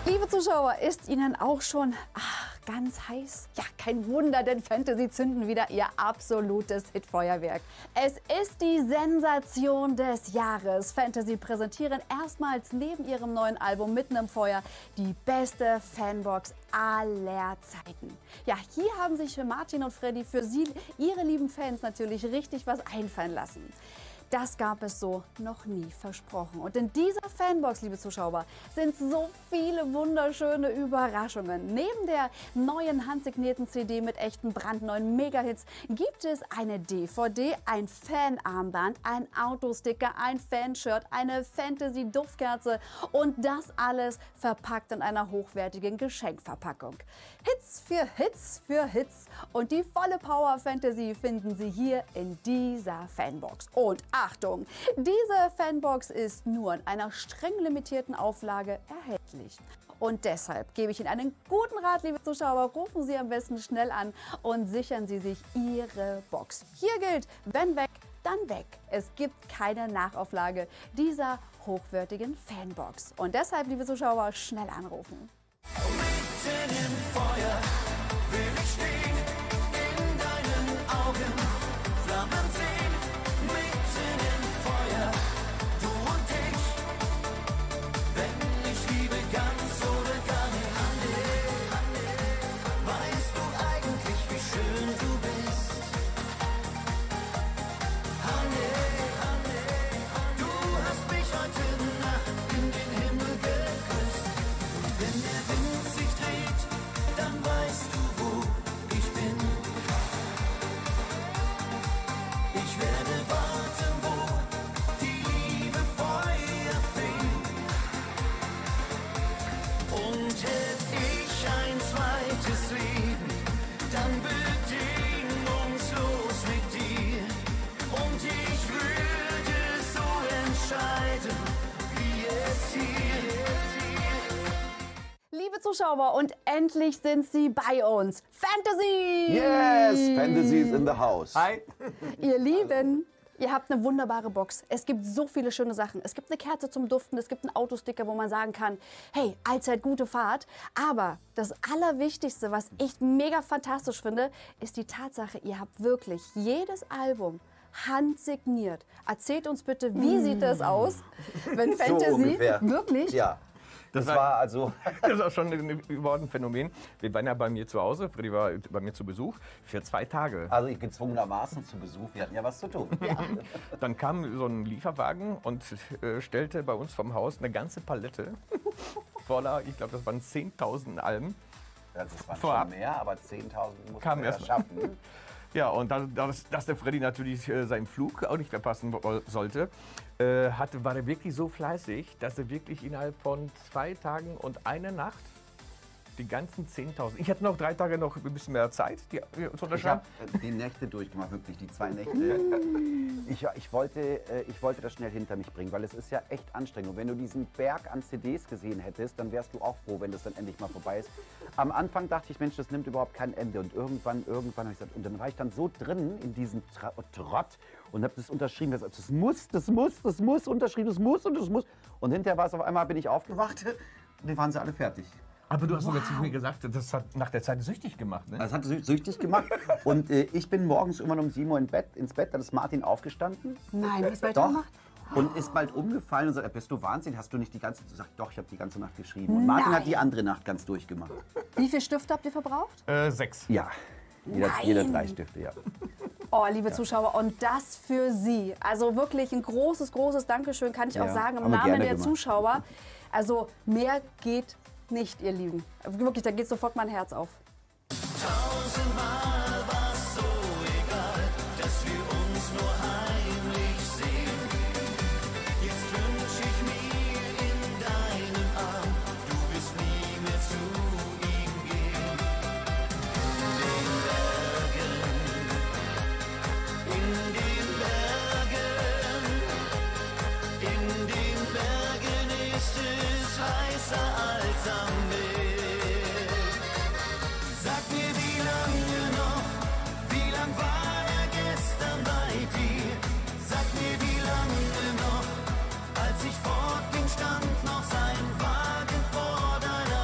Liebe Zuschauer, ist Ihnen auch schon ganz heiß? Ja, kein Wunder, denn Fantasy zünden wieder ihr absolutes Hitfeuerwerk. Es ist die Sensation des Jahres. Fantasy präsentieren erstmals neben ihrem neuen Album Mitten im Feuer die beste Fanbox aller Zeiten. Ja, hier haben sich Martin und Freddy für Sie, ihre lieben Fans, natürlich richtig was einfallen lassen. Das gab es so noch nie versprochen. Und in dieser Fanbox, liebe Zuschauer, sind so viele wunderschöne Überraschungen. Neben der neuen handsignierten CD mit echten brandneuen Megahits gibt es eine DVD, ein Fanarmband, ein Autosticker, ein Fanshirt, eine Fantasy-Duftkerze und das alles verpackt in einer hochwertigen Geschenkverpackung. Hits für Hits für Hits und die volle Power Fantasy finden Sie hier in dieser Fanbox. Und Achtung, diese Fanbox ist nur in einer streng limitierten Auflage erhältlich. Und deshalb gebe ich Ihnen einen guten Rat, liebe Zuschauer, rufen Sie am besten schnell an und sichern Sie sich Ihre Box. Hier gilt, wenn weg, dann weg. Es gibt keine Nachauflage dieser hochwertigen Fanbox. Und deshalb, liebe Zuschauer, schnell anrufen. Mitten im Feuer will ich stehen, in deinen Augen Flammen sehen. Mitten im Feuer, du und ich, wenn ich liebe ganz oder gar nicht. Weißt du eigentlich, wie schön du bist? Du hast mich heute Nacht in den Himmel geküsst. Und wenn der Wind sich dreht, dann weißt du, wo ich bin. Ich werde warten, wo die Liebe Feuer fängt. Und hätt ich ein zweites Leben, dann bedingungslos mit dir. Und ich würde so entscheiden, wie es hier ist. Liebe Zuschauer, und endlich sind Sie bei uns. Fantasy! Yes, Fantasy is in the house. Hi. Ihr Lieben, ihr habt eine wunderbare Box. Es gibt so viele schöne Sachen. Es gibt eine Kerze zum Duften, es gibt einen Autosticker, wo man sagen kann, hey, allzeit gute Fahrt. Aber das Allerwichtigste, was ich mega fantastisch finde, ist die Tatsache, ihr habt wirklich jedes Album handsigniert. Erzählt uns bitte, wie sieht das aus, wenn Fantasy ungefähr. wirklich? Ja, das war also... Das ist auch schon ein Phänomen. Wir waren ja bei mir zu Hause, Freddy war bei mir zu Besuch, für 2 Tage. Also ich gezwungenermaßen zu Besuch, wir hatten ja was zu tun. Dann kam so ein Lieferwagen und stellte bei uns vom Haus eine ganze Palette voller, ich glaube, das waren 10.000 Alben. Also es waren Vorab. schon mehr, aber 10.000 mussten Kam wir erst ja mal. schaffen. Ja, und dass der Freddy natürlich seinen Flug auch nicht verpassen sollte, war er wirklich so fleißig, dass er wirklich innerhalb von 2 Tagen und einer Nacht die ganzen 10.000. Ich hatte noch 3 Tage noch ein bisschen mehr Zeit, die zu Ich unterschreiben. habe die Nächte durchgemacht, wirklich, die 2 Nächte. Ich wollte das schnell hinter mich bringen, weil es ist ja echt anstrengend. Und wenn du diesen Berg an CDs gesehen hättest, dann wärst du auch froh, wenn das dann endlich mal vorbei ist. Am Anfang dachte ich, Mensch, das nimmt überhaupt kein Ende. Und irgendwann habe ich gesagt, und dann war ich dann so drin in diesem Trott und habe das unterschrieben. Das muss unterschrieben, das muss und das muss. Und hinterher war es auf einmal, bin ich aufgewacht und dann waren sie alle fertig. Aber du hast sogar zu mir gesagt, das hat nach der Zeit süchtig gemacht, ne? Das hat süchtig gemacht. Und ich bin morgens immer um 7 Uhr ins Bett, dann ist Martin aufgestanden. Nein, was weiter Doch. gemacht? Und ist bald umgefallen und sagt, bist du Wahnsinnig, hast du nicht die ganze Nacht? Doch, ich habe die ganze Nacht geschrieben. Und Martin hat die andere Nacht ganz durchgemacht. Wie viele Stifte habt ihr verbraucht? 6. Ja, jeder 3 Stifte, ja. Oh, liebe Zuschauer, und das für Sie. Also wirklich ein großes, großes Dankeschön, kann ich auch Ja, sagen, im haben wir Namen gerne der gemacht. Zuschauer. Also mehr geht nicht, ihr Lieben. Wirklich, da geht sofort mein Herz auf. Tausendmal war's so egal, dass wir uns nur heimlich sehen. Jetzt wünsch ich mir in deinen Arm, du wirst nie mehr zu ihm gehen. In den Bergen ist es heißer als am Meer. Sag mir, wie lange noch, wie lang war er gestern bei dir? Sag mir, wie lange noch, als ich fortging, stand noch sein Wagen vor deiner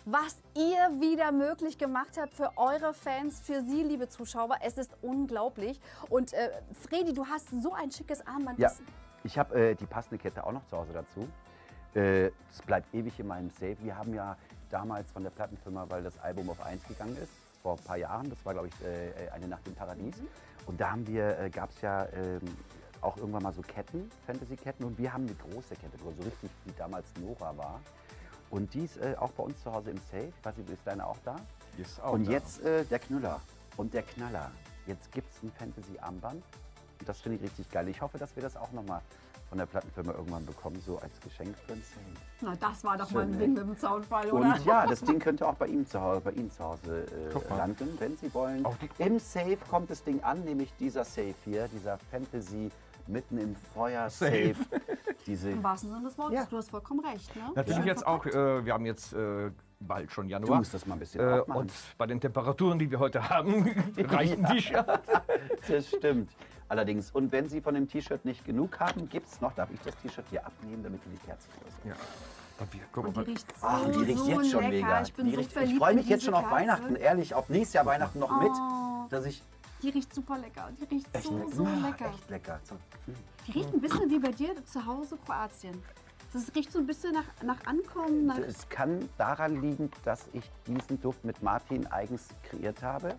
was ihr wieder möglich gemacht habt für eure Fans, für sie, liebe Zuschauer. Es ist unglaublich. Und Fredi, du hast so ein schickes Armband. Ja, ich habe die passende Kette auch noch zu Hause dazu. Es bleibt ewig in meinem Safe. Wir haben ja damals von der Plattenfirma, weil das Album auf 1 gegangen ist, vor ein paar Jahren, das war glaube ich Eine Nacht im Paradies. Und da gab es ja auch irgendwann mal so Ketten, Fantasy-Ketten. Und wir haben eine große Kette, so richtig wie damals Nora war. Und die ist auch bei uns zu Hause im Safe. Ich weiß nicht, ist deine auch da? Die ist auch Und da. jetzt der Knüller und der Knaller. Jetzt gibt es ein Fantasy-Armband. Und das finde ich richtig geil. Ich hoffe, dass wir das auch nochmal von der Plattenfirma irgendwann bekommen, so als Geschenk für ein Safe. Na, das war doch Schön, mal ein ne? Ding mit dem Zaunfall, oder? Und ja, das Ding könnte auch bei Ihnen zu Hause Guck mal. landen, wenn Sie wollen. Auch die- Im Safe kommt das Ding an, nämlich dieser Safe hier, dieser Fantasy mitten im Feuer Safe. Diese Im wahrsten Sinne des Wortes, Ja. du hast vollkommen recht. Ne? Natürlich Schön jetzt auch, verpackt. wir haben jetzt bald schon Du Januar. musst das mal ein bisschen aufmachen. Und bei den Temperaturen, die wir heute haben, reicht ein T-Shirt. Das stimmt. Allerdings, und wenn Sie von dem T-Shirt nicht genug haben, gibt es noch, darf ich das T-Shirt hier abnehmen, damit die die Kerze sind. Ja. Und wir, guck Und mal, die riecht so, Ach, die riecht so jetzt schon lecker. mega. Ich bin Die so riecht, verliebt ich freue in mich jetzt diese schon auf Kerze. Weihnachten, ehrlich, auf nächstes Jahr Weihnachten noch mit, Oh. dass ich Die riecht super lecker. Die riecht echt, so lecker. echt lecker. So, Die riecht ein bisschen wie bei dir zu Hause Kroatien. Das riecht so ein bisschen nach Ankommen. Nach Es kann daran liegen, dass ich diesen Duft mit Martin eigens kreiert habe.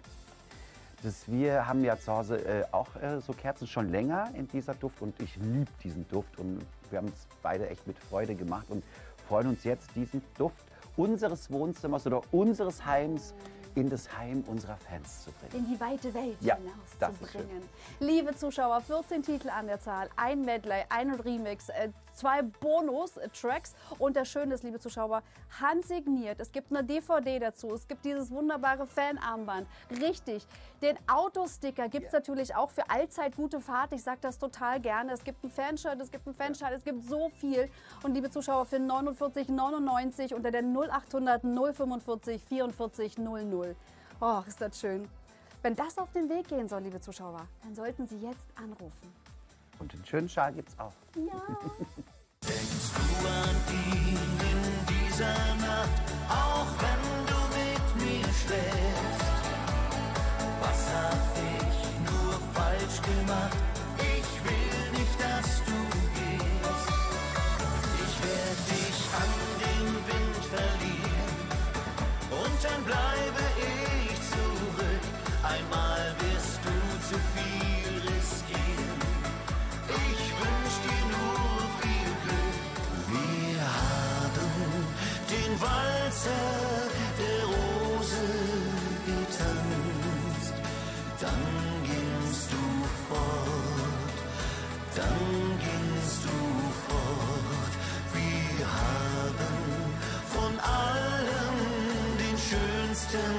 Wir haben ja zu Hause auch so Kerzen schon länger in dieser Duft und ich liebe diesen Duft und wir haben es beide echt mit Freude gemacht und freuen uns jetzt, diesen Duft unseres Wohnzimmers oder unseres Heims in das Heim unserer Fans zu bringen. in die weite Welt Ja, hinaus das zu ist schön. bringen. Liebe Zuschauer, 14 Titel an der Zahl, ein Medley, ein Remix, 2 Bonus-Tracks und das Schöne ist, liebe Zuschauer, handsigniert. Es gibt eine DVD dazu, es gibt dieses wunderbare Fanarmband. Richtig, den Autosticker gibt es natürlich auch für allzeit gute Fahrt. Ich sage das total gerne. Es gibt ein Fanshirt, es gibt ein Fanschal, es gibt so viel. Und liebe Zuschauer, für 49,99 unter der 0800 045 44 00. Oh, ist das schön. Wenn das auf den Weg gehen soll, liebe Zuschauer, dann sollten Sie jetzt anrufen. Und den schönen Schal gibt's auch. Ja. Denkst du an ihn in dieser Nacht, auch wenn du mit mir schläfst? Was hab ich nur falsch gemacht? Ich will nicht, dass du gehst. Ich werd dich an den Wind verlieren und dann bleibe ich zurück. Einmal wirst du zu viel riskieren. Ich wünsch dir nur viel Glück. Wir haben den Walzer der Rose getanzt. Dann gingst du fort, dann gingst du fort. Wir haben von allem den schönsten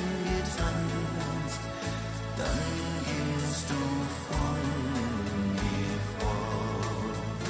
getanzt. Dann gingst du von mir fort.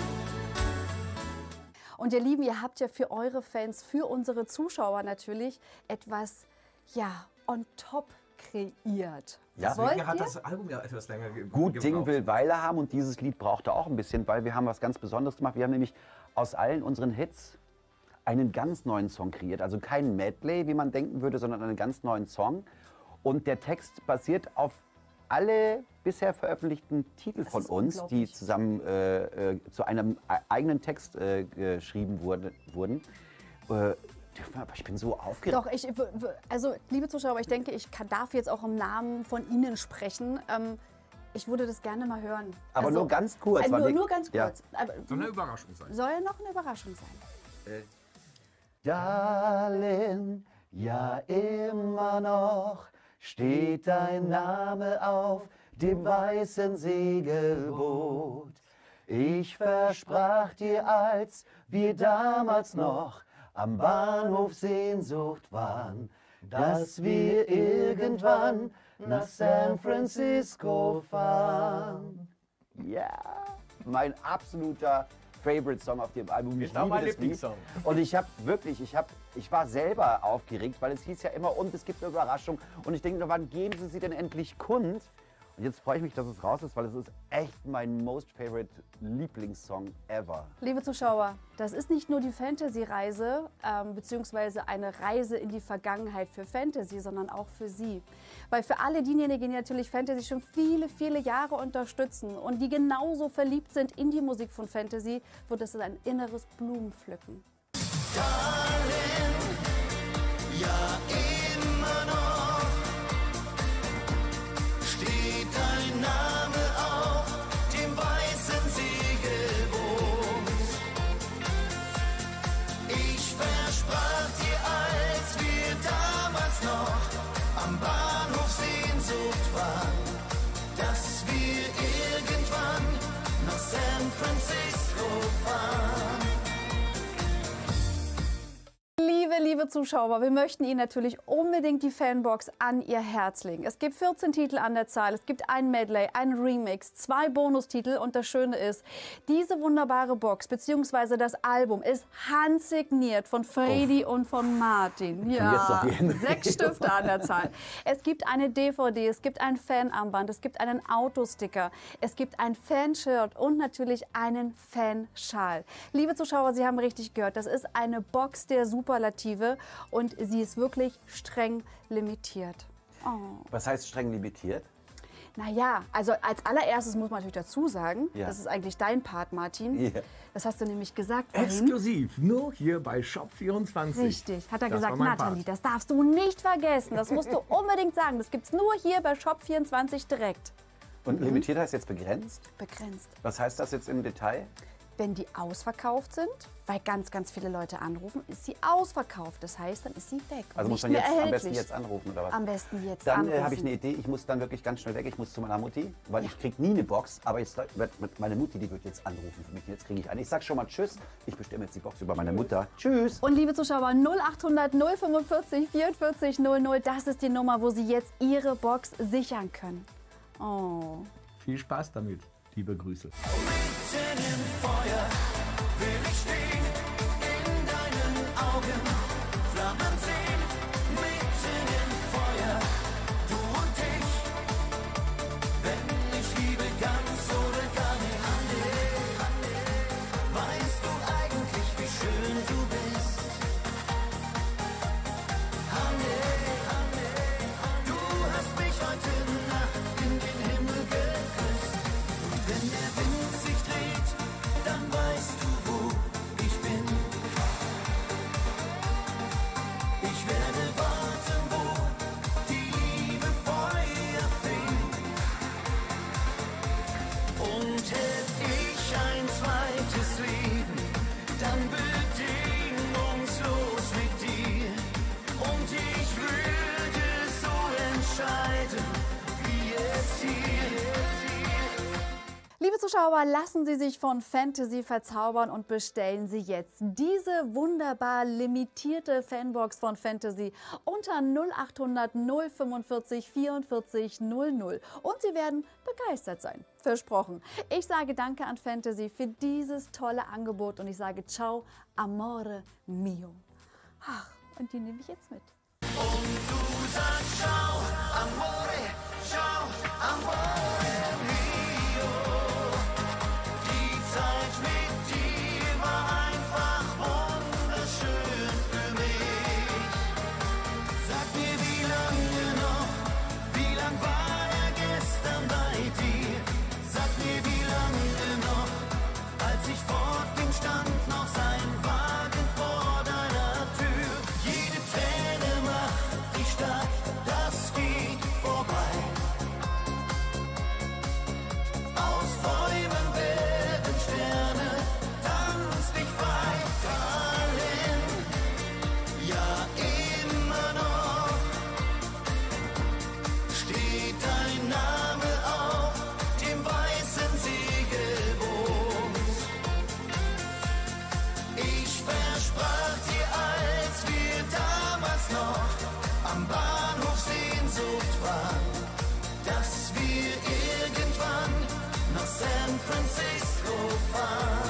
Und ihr Lieben, ihr habt ja für eure Fans, für unsere Zuschauer natürlich etwas, ja, on top kreiert. Ja, Wollt hat ihr? das Album ja etwas länger Gut Ding will Weile haben und dieses Lied brauchte auch ein bisschen, weil wir haben was ganz Besonderes gemacht. Wir haben nämlich aus allen unseren Hits einen ganz neuen Song kreiert. Also kein Medley, wie man denken würde, sondern einen ganz neuen Song. Und der Text basiert auf alle bisher veröffentlichten Titel Das von ist uns, die unglaublich. zusammen zu einem eigenen Text geschrieben wurden. Aber ich bin so aufgeregt. Doch, also liebe Zuschauer, ich denke, darf jetzt auch im Namen von Ihnen sprechen. Ich würde das gerne mal hören. Aber nur ganz kurz, weil wir- nur ganz ja. kurz. Aber, Soll eine Überraschung sein. soll ja noch eine Überraschung sein. Darling, ja immer noch steht dein Name auf dem weißen Segelboot. Ich versprach dir, als wir damals noch am Bahnhof Sehnsucht waren, dass wir irgendwann nach San Francisco fahren. Ja, mein absoluter Favorite Song auf dem Album. Ich Genau liebe mein das Lied. Lieblingssong. Und ich habe wirklich, ich war selber aufgeregt, weil es hieß ja immer, und es gibt eine Überraschung. Und ich denke, wann geben Sie sie denn endlich kund? Und jetzt freue ich mich, dass es raus ist, weil es ist echt mein most favorite Lieblingssong ever. Liebe Zuschauer, das ist nicht nur die Fantasy-Reise, beziehungsweise eine Reise in die Vergangenheit für Fantasy, sondern auch für Sie. Weil für alle diejenigen, die natürlich Fantasy schon viele, viele Jahre unterstützen und die genauso verliebt sind in die Musik von Fantasy, wird es ein inneres Blumenpflücken. Darling, ja immer noch steht dein Name auf dem weißen Segelboot. Ich versprach dir, als wir damals noch am Bahnhof Sehnsucht waren, dass wir irgendwann nach San Francisco fahren. Liebe Zuschauer, wir möchten Ihnen natürlich unbedingt die Fanbox an Ihr Herz legen. Es gibt 14 Titel an der Zahl, es gibt ein Medley, ein Remix, 2 Bonustitel und das Schöne ist, diese wunderbare Box bzw. das Album ist handsigniert von Fredi und von Martin. jetzt noch die Hände 6 Stifte an der Zahl. Es gibt eine DVD, es gibt ein Fanarmband, es gibt einen Autosticker, es gibt ein Fanshirt und natürlich einen Fanschal. Liebe Zuschauer, Sie haben richtig gehört, das ist eine Box der Superlative und sie ist wirklich streng limitiert. Oh. Was heißt streng limitiert? Naja, also als allererstes muss man natürlich dazu sagen, Ja. das ist eigentlich dein Part, Martin. Ja. Das hast du nämlich gesagt vorhin. Exklusiv, nur hier bei Shop24. Richtig, hat er Das war gesagt, mein Nathalie, Part. das darfst du nicht vergessen. Das musst du unbedingt sagen. Das gibt's nur hier bei Shop24 direkt. Und limitiert heißt jetzt begrenzt? Begrenzt. Was heißt das jetzt im Detail? Wenn die ausverkauft sind, weil ganz, ganz viele Leute anrufen, ist sie ausverkauft. Das heißt, dann ist sie weg. und Also muss man nicht jetzt mehr am besten erhältlich. jetzt anrufen oder was? Am besten jetzt Dann anrufen. habe ich eine Idee, ich muss dann wirklich ganz schnell weg. Ich muss zu meiner Mutti, weil ich kriege nie eine Box. Aber jetzt wird meine Mutti, die wird jetzt anrufen für mich. Und jetzt kriege ich eine. Ich sage schon mal Tschüss. Ich bestimme jetzt die Box über meine Mutter. Tschüss. Und liebe Zuschauer, 0800 045 44 00, das ist die Nummer, wo Sie jetzt Ihre Box sichern können. Oh. Viel Spaß damit. Liebe Grüße. Mitten im Feuer will ich stehen, in deinen Augen Flammen sehen. Mitten im Feuer, du und ich, wenn ich liebe ganz oder gar nicht an dir. Weißt du eigentlich, wie schön du bist? Hanne, du hast mich heute Nacht in den Himmel geküsst. Und wenn der Wind sich dreht, dann weißt du, wo ich bin. Ich werde warten, wo die Liebe Feuer fängt. Und hätt ich ein zweites Leben, dann bedingungslos mit dir. Und ich würde so entscheiden, wie es hier ist. Liebe Zuschauer, lassen Sie sich von Fantasy verzaubern und bestellen Sie jetzt diese wunderbar limitierte Fanbox von Fantasy unter 0800 045 44 00. Und Sie werden begeistert sein. Versprochen. Ich sage danke an Fantasy für dieses tolle Angebot und ich sage ciao, amore mio. Ach, und die nehme ich jetzt mit. Du sagst ciao, amore, ciao, amore mio. Die Zeit mit dir war einfach wunderschön für mich. Sag mir, wie lange noch, wie lang war er gestern bei dir? Sag mir, wie lange noch, als ich fortging, stand noch sein Wagen vor deiner Tür. Jede Träne macht dich stark, das geht vorbei. Aus Träumen werden Sterne, tanz dich frei, Darling, ja immer noch steht dein Name auf dem weißen Segelboot. Ich versprach dir, als wir damals noch am Bahnhof Sehnsucht waren, dass wir irgendwann nach San Francisco fahren.